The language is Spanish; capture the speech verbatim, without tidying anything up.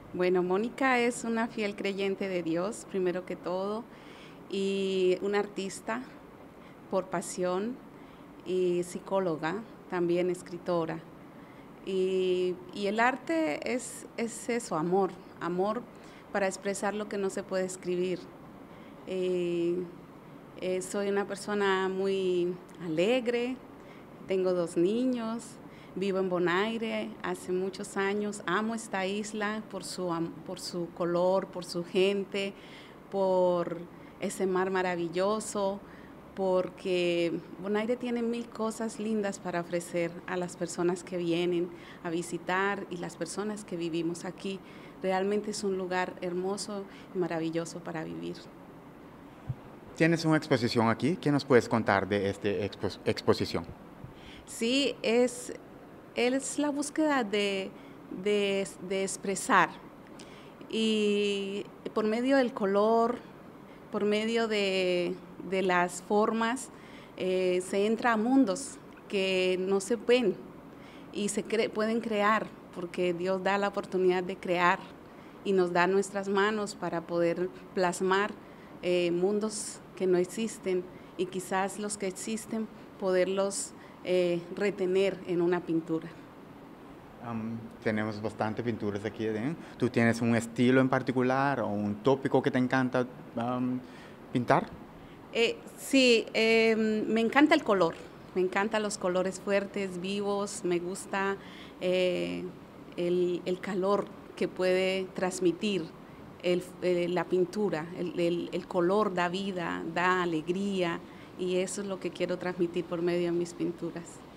Bueno, Mónica es una fiel creyente de Dios, primero que todo, y una artista por pasión y psicóloga, también escritora. Y, y el arte es, es eso, amor, amor para expresar lo que no se puede escribir. Eh, eh, soy una persona muy alegre, tengo dos niños, vivo en Bonaire hace muchos años, amo esta isla por su, por su color, por su gente, por ese mar maravilloso, porque Bonaire tiene mil cosas lindas para ofrecer a las personas que vienen a visitar y las personas que vivimos aquí. Realmente es un lugar hermoso y maravilloso para vivir. Tienes una exposición aquí. ¿Qué nos puedes contar de esta expo exposición? Sí, es, es la búsqueda de, de, de expresar y por medio del color, por medio de, de las formas, eh, se entra a mundos que no se ven y se cre pueden crear, porque Dios da la oportunidad de crear y nos da nuestras manos para poder plasmar eh, mundos que no existen y quizás los que existen poderlos eh, retener en una pintura. Um, tenemos bastante pinturas aquí. ¿eh? ¿Tú tienes un estilo en particular o un tópico que te encanta um, pintar? Eh, sí, eh, me encanta el color, me encantan los colores fuertes, vivos, me gusta eh, el, el calor que puede transmitir el, eh, la pintura, el, el, el color da vida, da alegría y eso es lo que quiero transmitir por medio de mis pinturas.